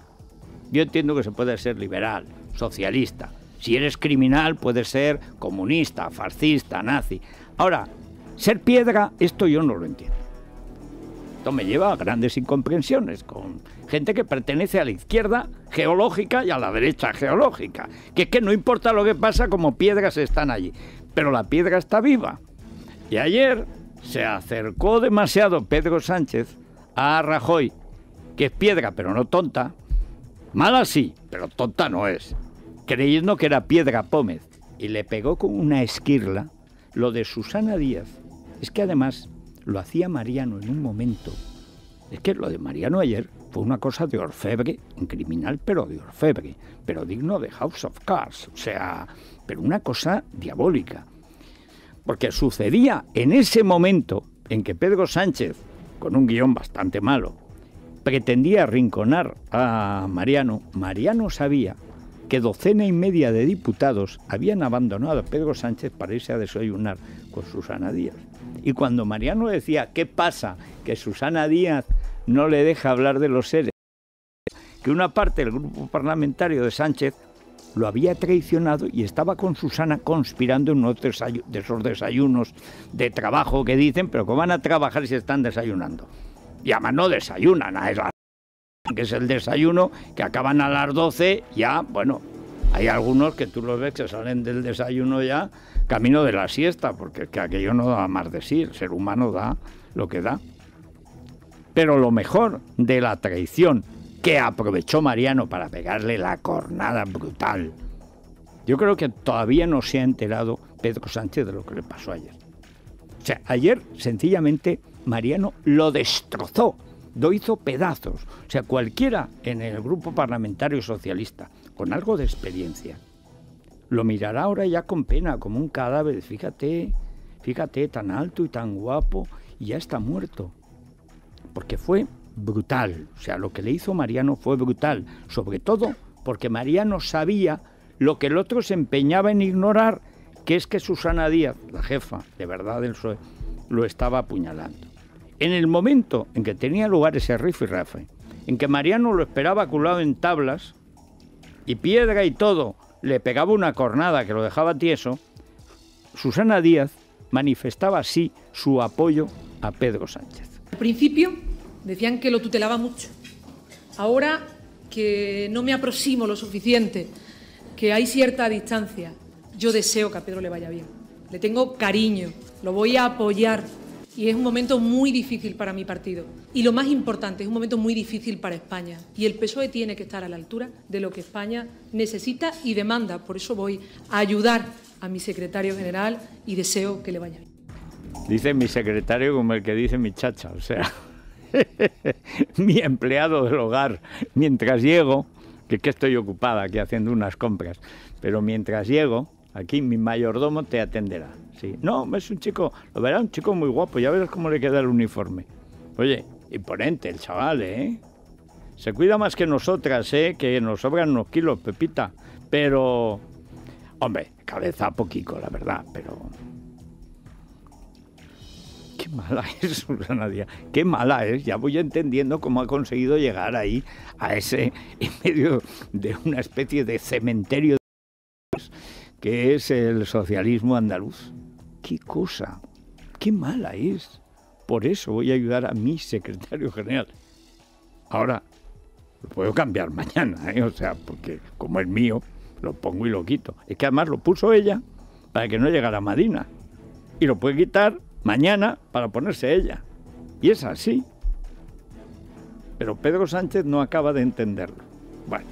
Yo entiendo que se puede ser liberal, socialista. Si eres criminal, puedes ser comunista, fascista, nazi. Ahora, ser piedra, esto yo no lo entiendo. Esto me lleva a grandes incomprensiones con gente que pertenece a la izquierda geológica y a la derecha geológica. Que es que no importa lo que pasa, como piedras están allí. Pero la piedra está viva. Y ayer se acercó demasiado Pedro Sánchez a Rajoy, que es piedra pero no tonta, mala sí, pero tonta no es, creyendo que era Piedra Pómez, y le pegó con una esquirla. Lo de Susana Díaz es que además lo hacía Mariano en un momento. Es que lo de Mariano ayer fue una cosa de orfebre, un criminal pero de orfebre, pero digno de House of Cards, o sea, pero una cosa diabólica. Porque sucedía en ese momento en que Pedro Sánchez, con un guión bastante malo, pretendía arrinconar a Mariano. Mariano sabía que 1,5 de diputados habían abandonado a Pedro Sánchez para irse a desayunar con Susana Díaz. Y cuando Mariano decía, ¿qué pasa? Que Susana Díaz no le deja hablar de los seres, que una parte del grupo parlamentario de Sánchez lo había traicionado y estaba con Susana conspirando en uno de esos desayunos de trabajo que dicen, pero ¿cómo van a trabajar si están desayunando? Y además no desayunan, que es el desayuno que acaban a las 12, ya, bueno, hay algunos que tú los ves que salen del desayuno ya camino de la siesta, porque es que aquello no da más de sí, el ser humano da lo que da. Pero lo mejor de la traición que aprovechó Mariano para pegarle la cornada brutal, yo creo que todavía no se ha enterado Pedro Sánchez de lo que le pasó ayer. O sea, ayer sencillamente Mariano lo destrozó, lo hizo pedazos. O sea, cualquiera en el grupo parlamentario socialista con algo de experiencia lo mirará ahora ya con pena, como un cadáver. Fíjate, tan alto y tan guapo, y ya está muerto. Porque fue brutal, o sea, lo que le hizo Mariano fue brutal, sobre todo porque Mariano sabía lo que el otro se empeñaba en ignorar, que es que Susana Díaz, la jefa de verdad del PSOE, lo estaba apuñalando. En el momento en que tenía lugar ese rifirrafe, en que Mariano lo esperaba culado en tablas, y piedra y todo, le pegaba una cornada que lo dejaba tieso, Susana Díaz manifestaba así su apoyo a Pedro Sánchez. Al principio decían que lo tutelaba mucho. Ahora que no me aproximo lo suficiente, que hay cierta distancia, yo deseo que a Pedro le vaya bien. Le tengo cariño, lo voy a apoyar, y es un momento muy difícil para mi partido. Y lo más importante, es un momento muy difícil para España. Y el PSOE tiene que estar a la altura de lo que España necesita y demanda. Por eso voy a ayudar a mi secretario general y deseo que le vaya bien. Dice mi secretario como el que dice mi chacha, o sea, mi empleado del hogar. Mientras llego, que estoy ocupada aquí haciendo unas compras, pero mientras llego, aquí mi mayordomo te atenderá. Sí. No, es un chico, lo verá, un chico muy guapo, ya verás cómo le queda el uniforme. Oye, imponente el chaval, ¿eh? Se cuida más que nosotras, que nos sobran unos kilos, Pepita. Pero, hombre, cabeza poquito, la verdad, pero... Qué mala es Susana Díaz, qué mala es. Ya voy entendiendo cómo ha conseguido llegar ahí, a ese, en medio de una especie de cementerio que es el socialismo andaluz. Qué cosa, qué mala es. Por eso voy a ayudar a mi secretario general. Ahora, lo puedo cambiar mañana, o sea, porque como es mío, lo pongo y lo quito. Es que además lo puso ella para que no llegara Madina. Y lo puede quitar mañana para ponerse ella. Y es así. Pero Pedro Sánchez no acaba de entenderlo. Bueno.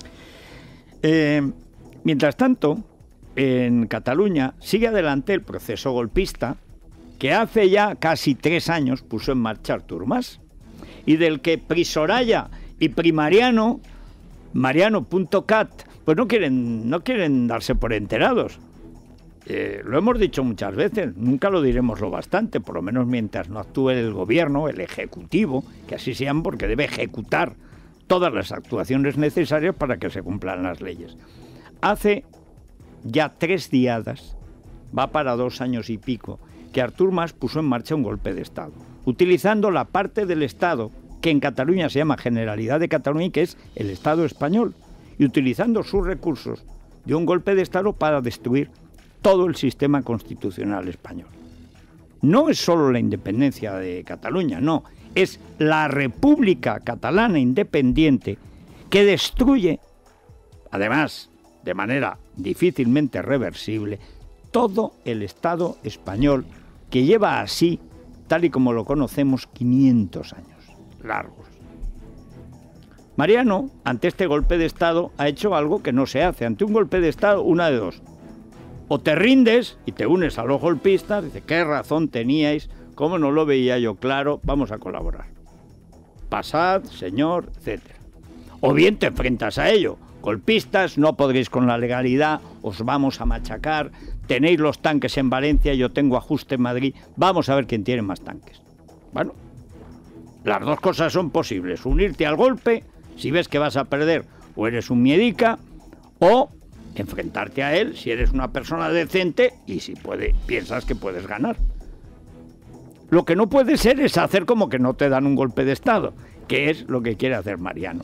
Mientras tanto, en Cataluña sigue adelante el proceso golpista que hace ya casi 3 años puso en marcha Artur Mas y del que Prisoraya y Primariano, Mariano.cat, pues no quieren darse por enterados. Lo hemos dicho muchas veces, nunca lo diremos lo bastante, por lo menos mientras no actúe el gobierno, el ejecutivo, que así se llama porque debe ejecutar todas las actuaciones necesarias para que se cumplan las leyes. Hace ya 3 diadas, va para 2 años y pico, que Artur Mas puso en marcha un golpe de Estado, utilizando la parte del Estado que en Cataluña se llama Generalidad de Cataluña y que es el Estado español, y utilizando sus recursos de un golpe de Estado para destruir todo el sistema constitucional español. No es solo la independencia de Cataluña, no, es la República Catalana Independiente que destruye, además, de manera difícilmente reversible, todo el Estado español que lleva así, tal y como lo conocemos, 500 años largos. Mariano, ante este golpe de Estado, ha hecho algo que no se hace. Ante un golpe de Estado, una de dos. O te rindes y te unes a los golpistas, dice, qué razón teníais, cómo no lo veía yo claro, vamos a colaborar. Pasad, señor, etc. O bien te enfrentas a ello. Golpistas, no podréis con la legalidad, os vamos a machacar, tenéis los tanques en Valencia, yo tengo ajuste en Madrid, vamos a ver quién tiene más tanques. Bueno, las dos cosas son posibles, unirte al golpe, si ves que vas a perder, o eres un miedica, o enfrentarte a él si eres una persona decente y si piensas que puedes ganar. Lo que no puede ser es hacer como que no te dan un golpe de Estado, que es lo que quiere hacer Mariano.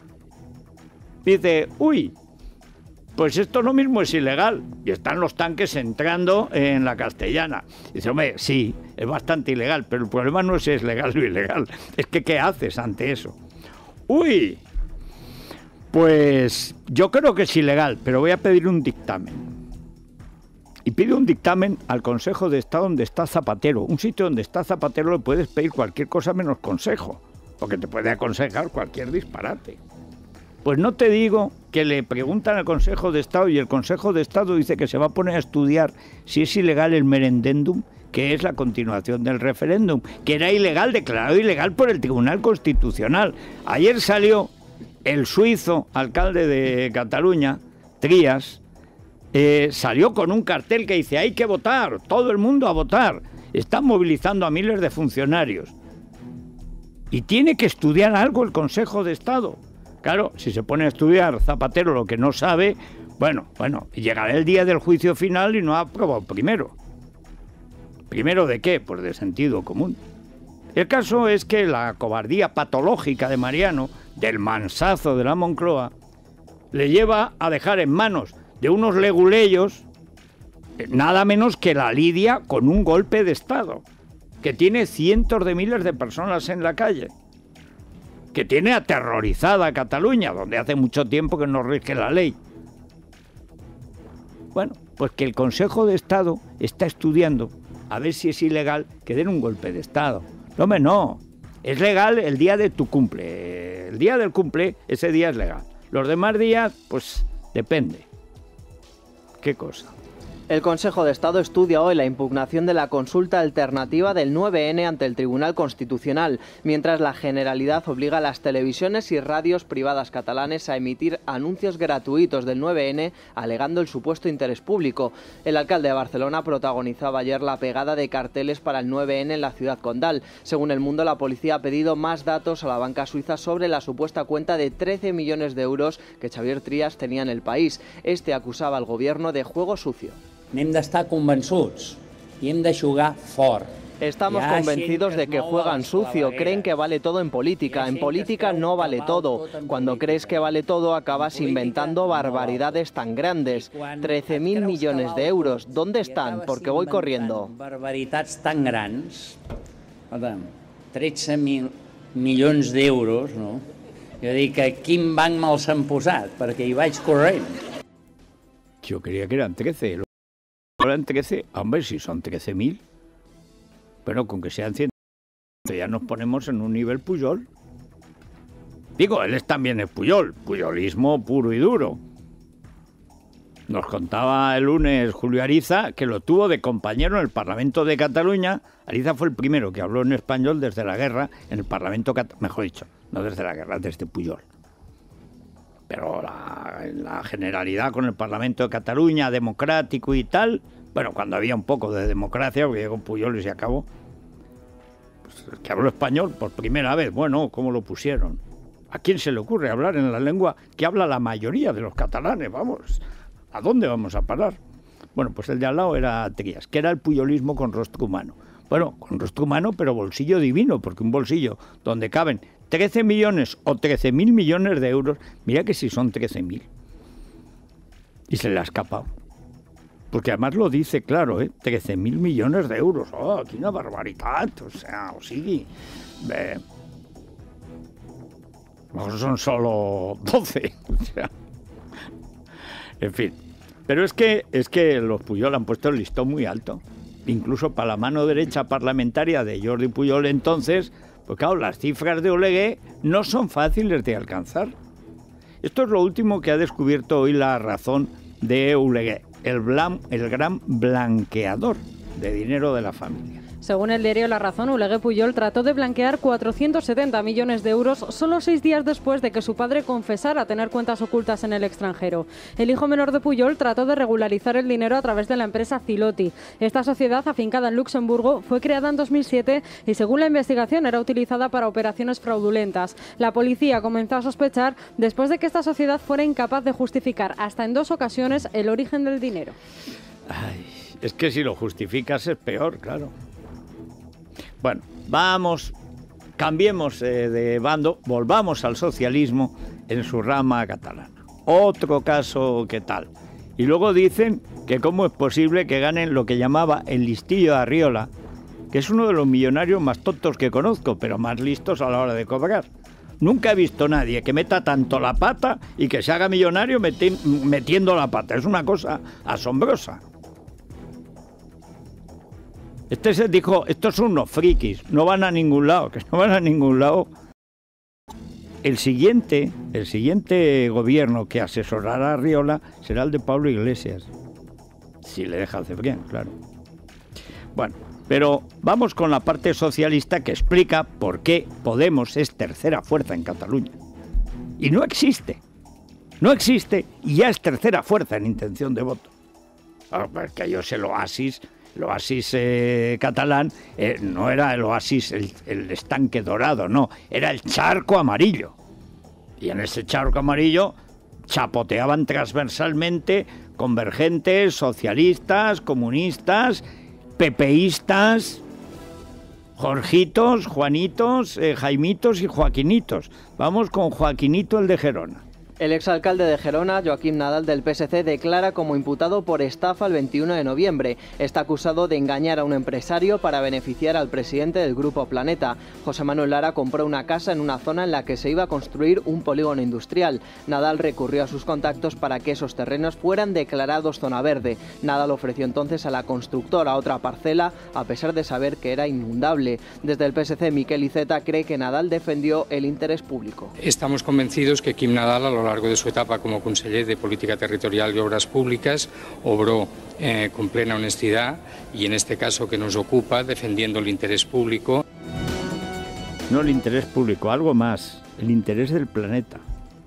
Dice, uy, pues esto lo mismo es ilegal, y están los tanques entrando en la Castellana. Dice, hombre, sí, es bastante ilegal, pero el problema no es si es legal o ilegal, es que ¿qué haces ante eso? Uy, pues yo creo que es ilegal, pero voy a pedir un dictamen. Y pide un dictamen al Consejo de Estado donde está Zapatero. Un sitio donde está Zapatero le puedes pedir cualquier cosa menos consejo, porque te puede aconsejar cualquier disparate. Pues no te digo que le preguntan al Consejo de Estado y el Consejo de Estado dice que se va a poner a estudiar si es ilegal el merendéndum, que es la continuación del referéndum, que era ilegal, declarado ilegal por el Tribunal Constitucional. Ayer salió el suizo alcalde de Cataluña, Trias, salió con un cartel que dice hay que votar, todo el mundo a votar. Están movilizando a miles de funcionarios. Y tiene que estudiar algo el Consejo de Estado. Claro, si se pone a estudiar Zapatero lo que no sabe, bueno, llegará el día del juicio final y no ha aprobado primero. ¿Primero de qué? Pues de sentido común. El caso es que la cobardía patológica de Mariano, del mansazo de la Moncloa, le lleva a dejar en manos de unos leguleyos nada menos que la lidia con un golpe de Estado, que tiene cientos de miles de personas en la calle, que tiene aterrorizada a Cataluña, donde hace mucho tiempo que no rige la ley. Bueno, pues que el Consejo de Estado está estudiando a ver si es ilegal que den un golpe de Estado. No, hombre, no. Es legal el día de tu cumple. El día del cumple, ese día es legal. Los demás días, pues, depende. ¿Qué cosa? El Consejo de Estado estudia hoy la impugnación de la consulta alternativa del 9N ante el Tribunal Constitucional, mientras la Generalidad obliga a las televisiones y radios privadas catalanes a emitir anuncios gratuitos del 9N, alegando el supuesto interés público. El alcalde de Barcelona protagonizaba ayer la pegada de carteles para el 9N en la ciudad condal. Según El Mundo, la policía ha pedido más datos a la banca suiza sobre la supuesta cuenta de 13 millones de euros que Xavier Trias tenía en el país. Este acusaba al gobierno de juego sucio. N'hem d'estar convençuts i hem de jugar fort. Estamos convencidos de que juegan sucio, creen que vale todo en política. En política no vale todo. Cuando crees que vale todo, acabas inventando barbaridades tan grandes. 13.000 millones de euros. ¿Dónde están? Porque voy corriendo. Barbaritats tan grans, 13.000 milions d'euros, no? Jo dic que quin banc me'ls han posat, perquè hi vaig corrent. Yo creía que eran 13. Eran 13, hombre, si son 13.000. Pero con que sean 100, ya nos ponemos en un nivel Pujol. Digo, él también es Pujol, pujolismo puro y duro. Nos contaba el lunes Julio Ariza que lo tuvo de compañero en el Parlamento de Cataluña. Ariza fue el primero que habló en español desde la guerra en el Parlamento, mejor dicho, no desde la guerra, desde Pujol. Pero la generalidad con el Parlamento de Cataluña, democrático y tal, bueno, cuando había un poco de democracia, porque llegó Pujol y se acabó, pues, que habló español por primera vez, bueno, ¿cómo lo pusieron? ¿A quién se le ocurre hablar en la lengua que habla la mayoría de los catalanes? Vamos, ¿a dónde vamos a parar? Bueno, pues el de al lado era Trias, que era el pujolismo con rostro humano. Bueno, con rostro humano, pero bolsillo divino, porque un bolsillo donde caben 13 millones o 13.000 millones de euros, mira que si son 13.000. Y se le ha escapado. Porque además lo dice claro, 13.000 millones de euros. Oh, quina barbaritat, o sea, o sigui. No son solo 12, o sea. En fin. Pero es que los Pujol han puesto el listón muy alto. Incluso para la mano derecha parlamentaria de Jordi Pujol entonces, pues claro, las cifras de Oleguer no son fáciles de alcanzar. Esto es lo último que ha descubierto hoy La Razón de Oleguer, el gran blanqueador de dinero de la familia. Según el diario La Razón, Oleguer Pujol trató de blanquear 470 millones de euros solo 6 días después de que su padre confesara tener cuentas ocultas en el extranjero. El hijo menor de Pujol trató de regularizar el dinero a través de la empresa Zilotti. Esta sociedad, afincada en Luxemburgo, fue creada en 2007 y, según la investigación, era utilizada para operaciones fraudulentas. La policía comenzó a sospechar después de que esta sociedad fuera incapaz de justificar hasta en 2 ocasiones el origen del dinero. Ay, es que si lo justificas es peor, claro. Bueno, cambiemos de bando, volvamos al socialismo en su rama catalana. Otro caso que tal. Y luego dicen que cómo es posible que ganen lo que llamaba el listillo de Arriola, que es uno de los millonarios más tontos que conozco, pero más listos a la hora de cobrar. Nunca he visto a nadie que meta tanto la pata y que se haga millonario metiendo la pata. Es una cosa asombrosa. Este se dijo, estos son unos frikis, no van a ningún lado, que no van a ningún lado. El siguiente gobierno que asesorará a Arriola será el de Pablo Iglesias. Si le deja hacer bien, claro. Bueno, pero vamos con la parte socialista que explica por qué Podemos es tercera fuerza en Cataluña. Y no existe y ya es tercera fuerza en intención de voto. Porque ellos el oasis catalán no era el oasis, el estanque dorado, no, era el charco amarillo. Y en ese charco amarillo chapoteaban transversalmente convergentes, socialistas, comunistas, pepeístas, Jorgitos, Juanitos, Jaimitos y Joaquinitos. Vamos con Joaquinito, el de Gerona. El exalcalde de Gerona, Joaquim Nadal, del PSC, declara como imputado por estafa el 21 de noviembre. Está acusado de engañar a un empresario para beneficiar al presidente del Grupo Planeta. José Manuel Lara compró una casa en una zona en la que se iba a construir un polígono industrial. Nadal recurrió a sus contactos para que esos terrenos fueran declarados zona verde. Nadal ofreció entonces a la constructora otra parcela, a pesar de saber que era inundable. Desde el PSC, Miquel Iceta cree que Nadal defendió el interés público. Estamos convencidos que Quim Nadal, a lo lo largo de su etapa como conseller de Política Territorial y Obras Públicas obró con plena honestidad y en este caso que nos ocupa defendiendo el interés público. No el interés público, algo más, el interés del planeta,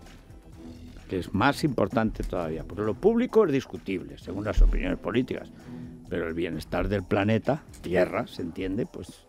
que es más importante todavía, porque lo público es discutible, según las opiniones políticas, pero el bienestar del planeta, Tierra, ¿se entiende? Pues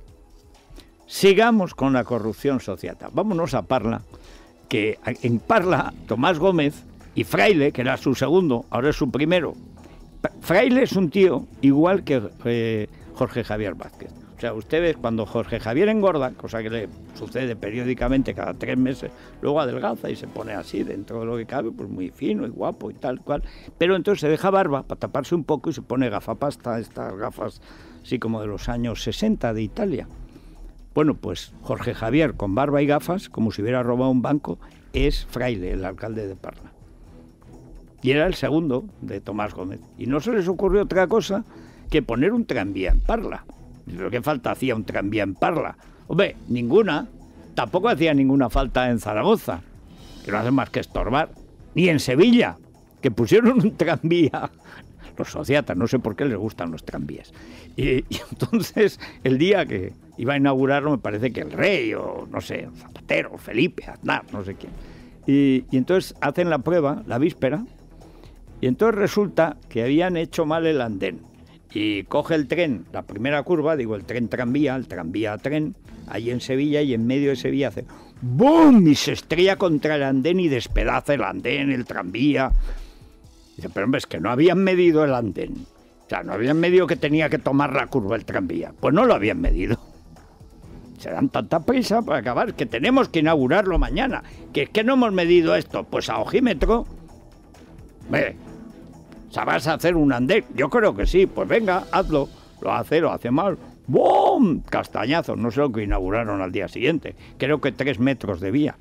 sigamos con la corrupción sociata. Vámonos a Parla, que en Parla Tomás Gómez y Fraile, que era su segundo, ahora es su primero. Fraile es un tío igual que Jorge Javier Vázquez. O sea, ustedes cuando Jorge Javier engorda, cosa que le sucede periódicamente cada 3 meses, luego adelgaza y se pone así, dentro de lo que cabe, pues muy fino y guapo y tal cual. Pero entonces se deja barba para taparse un poco y se pone gafapasta, estas gafas así como de los años 60 de Italia. Bueno, pues Jorge Javier con barba y gafas, como si hubiera robado un banco, es Fraile, el alcalde de Parla. Y era el segundo de Tomás Gómez. Y no se les ocurrió otra cosa que poner un tranvía en Parla. ¿Pero qué falta hacía un tranvía en Parla? Hombre, ninguna. Tampoco hacía ninguna falta en Zaragoza, que no hace más que estorbar. Ni en Sevilla, que pusieron un tranvía. Los sociatas, no sé por qué les gustan los tranvías. Y entonces, el día que iba a inaugurarlo, me parece que el rey, o no sé, Zapatero, Felipe, Aznar, no sé quién. Y entonces hacen la prueba, la víspera, y entonces resulta que habían hecho mal el andén. Y coge el tren, la primera curva, digo, el tren tranvía, el tranvía tren, ahí en Sevilla, y en medio de Sevilla hace ¡bum! Y se estrella contra el andén y despedaza el andén, el tranvía. Dice, pero hombre, es que no habían medido el andén. O sea, no habían medido que tenía que tomar la curva el tranvía. Pues no lo habían medido. Se dan tanta prisa para acabar, que tenemos que inaugurarlo mañana. Que es que no hemos medido esto. Pues a ojímetro. Ve, ¿sabes hacer un andén? Yo creo que sí. Pues venga, hazlo. Lo hace mal. ¡Bum! Castañazo. No sé lo que inauguraron al día siguiente. Creo que 3 metros de vía.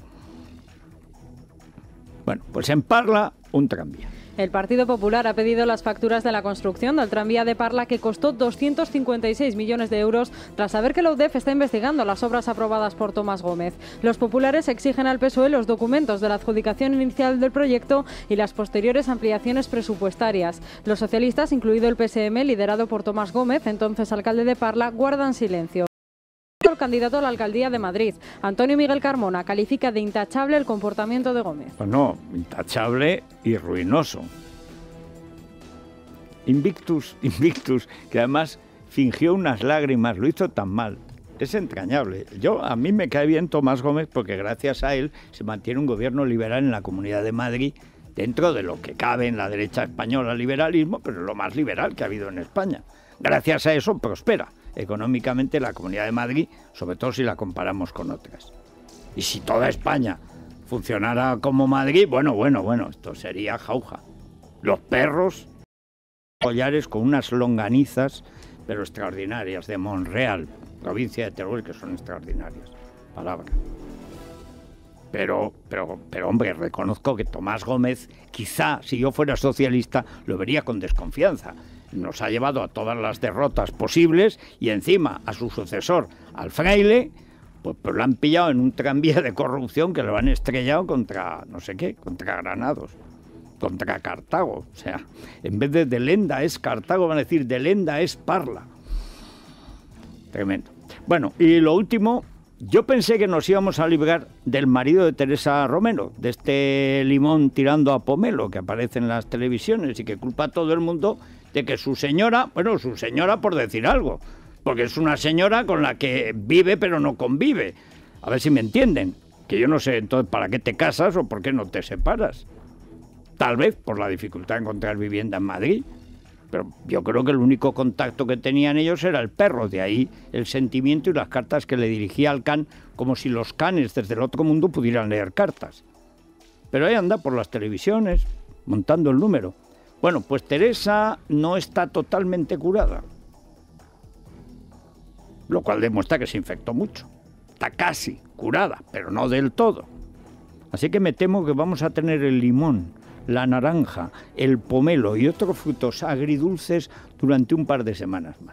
Bueno, pues en Parla, un tranvía. El Partido Popular ha pedido las facturas de la construcción del tranvía de Parla, que costó 256 millones de euros, tras saber que la UDEF está investigando las obras aprobadas por Tomás Gómez. Los populares exigen al PSOE los documentos de la adjudicación inicial del proyecto y las posteriores ampliaciones presupuestarias. Los socialistas, incluido el PSM, liderado por Tomás Gómez, entonces alcalde de Parla, guardan silencio. El candidato a la alcaldía de Madrid, Antonio Miguel Carmona, califica de intachable el comportamiento de Gómez. Pues no, intachable y ruinoso. Invictus, que además fingió unas lágrimas, lo hizo tan mal. Es entrañable. A mí me cae bien Tomás Gómez porque gracias a él se mantiene un gobierno liberal en la Comunidad de Madrid, dentro de lo que cabe en la derecha española liberalismo, pero lo más liberal que ha habido en España. Gracias a eso prospera económicamente la Comunidad de Madrid, sobre todo si la comparamos con otras. Y si toda España funcionara como Madrid, bueno, esto sería jauja. Los perros, collares con unas longanizas, pero extraordinarias, de Monreal, provincia de Teruel, que son extraordinarias. Palabra. Pero hombre, reconozco que Tomás Gómez, quizá, si yo fuera socialista, lo vería con desconfianza. Nos ha llevado a todas las derrotas posibles y encima a su sucesor, al Fraile, pues lo han pillado en un tranvía de corrupción que lo han estrellado contra, no sé qué, contra Granados, contra Cartago. O sea, en vez de Lenda es Cartago, van a decir de Lenda es Parla. Tremendo. Bueno, y lo último, yo pensé que nos íbamos a librar del marido de Teresa Romero, de este limón tirando a pomelo que aparece en las televisiones y que culpa a todo el mundo de que su señora por decir algo, porque es una señora con la que vive pero no convive. A ver si me entienden, que yo no sé entonces para qué te casas o por qué no te separas. Tal vez por la dificultad de encontrar vivienda en Madrid, pero yo creo que el único contacto que tenían ellos era el perro, de ahí el sentimiento y las cartas que le dirigía al can, como si los canes desde el otro mundo pudieran leer cartas. Pero ahí anda por las televisiones, montando el número. Bueno, pues Teresa no está totalmente curada, lo cual demuestra que se infectó mucho. Está casi curada, pero no del todo. Así que me temo que vamos a tener el limón, la naranja, el pomelo y otros frutos agridulces durante un par de semanas más.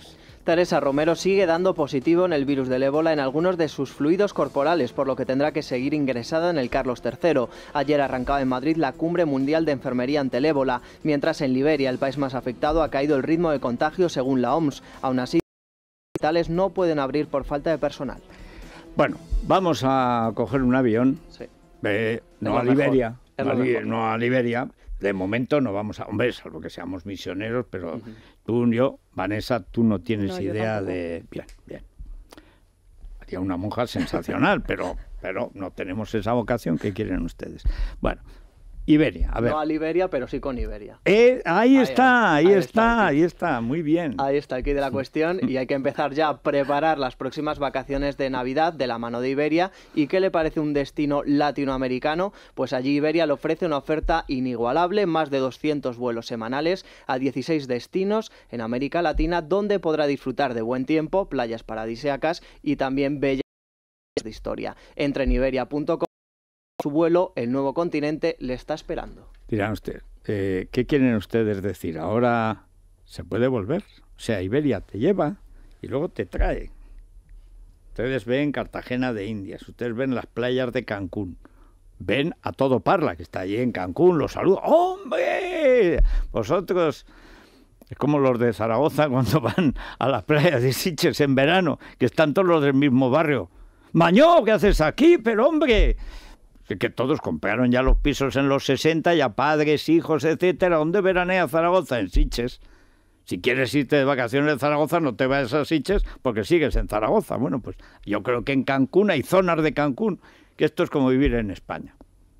Teresa Romero sigue dando positivo en el virus del ébola en algunos de sus fluidos corporales, por lo que tendrá que seguir ingresada en el Carlos III. Ayer arrancaba en Madrid la Cumbre Mundial de Enfermería ante el ébola, mientras en Liberia, el país más afectado, ha caído el ritmo de contagio según la OMS. Aún así, los hospitales no pueden abrir por falta de personal. Bueno, vamos a coger un avión, sí. No a Liberia, no a Liberia. De momento no vamos a... Hombre, salvo que seamos misioneros, pero tú, yo, Vanessa, tú no tienes idea de... Bien. Haría una monja sensacional, pero no tenemos esa vocación que quieren ustedes. Bueno, Iberia, a ver. No a Liberia, pero sí con Iberia. Ahí está, muy bien. Ahí está el quid de la cuestión y hay que empezar ya a preparar las próximas vacaciones de Navidad de la mano de Iberia. ¿Y qué le parece un destino latinoamericano? Pues allí Iberia le ofrece una oferta inigualable, más de 200 vuelos semanales a 16 destinos en América Latina, donde podrá disfrutar de buen tiempo, playas paradisíacas y también bellas de historia. Entre en iberia.com. Su vuelo, el nuevo continente, le está esperando. Dirán usted, ¿qué quieren ustedes decir? ¿Ahora se puede volver? O sea, Iberia te lleva y luego te trae. Ustedes ven Cartagena de Indias, ustedes ven las playas de Cancún, ven a Todo Parla, que está allí en Cancún, los saluda. ¡Hombre! Vosotros... Es como los de Zaragoza cuando van a las playas de Sitges en verano, que están todos los del mismo barrio. ¡Mañó! ¿Qué haces aquí? ¡Pero hombre! Que todos compraron ya los pisos en los 60, ya padres, hijos, etcétera. ¿Dónde veranea Zaragoza? En Sitges. Si quieres irte de vacaciones a Zaragoza, no te vayas a Sitges porque sigues en Zaragoza. Bueno, pues yo creo que en Cancún hay zonas de Cancún, que esto es como vivir en España.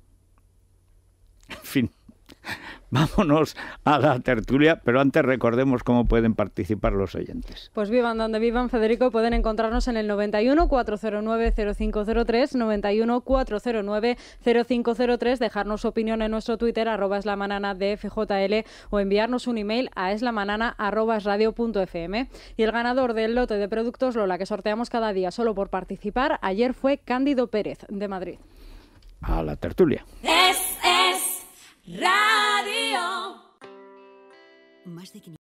En fin, vámonos a la tertulia, pero antes recordemos cómo pueden participar los oyentes. Pues vivan donde vivan, Federico, pueden encontrarnos en el 91 409 0503, 91 409 0503, dejarnos su opinión en nuestro Twitter, @eslamanana_dfjl, o enviarnos un email a eslamanana@esradio.fm. Y el ganador del lote de productos Lola que sorteamos cada día solo por participar, ayer fue Cándido Pérez, de Madrid. A la tertulia. Es Radio. Más de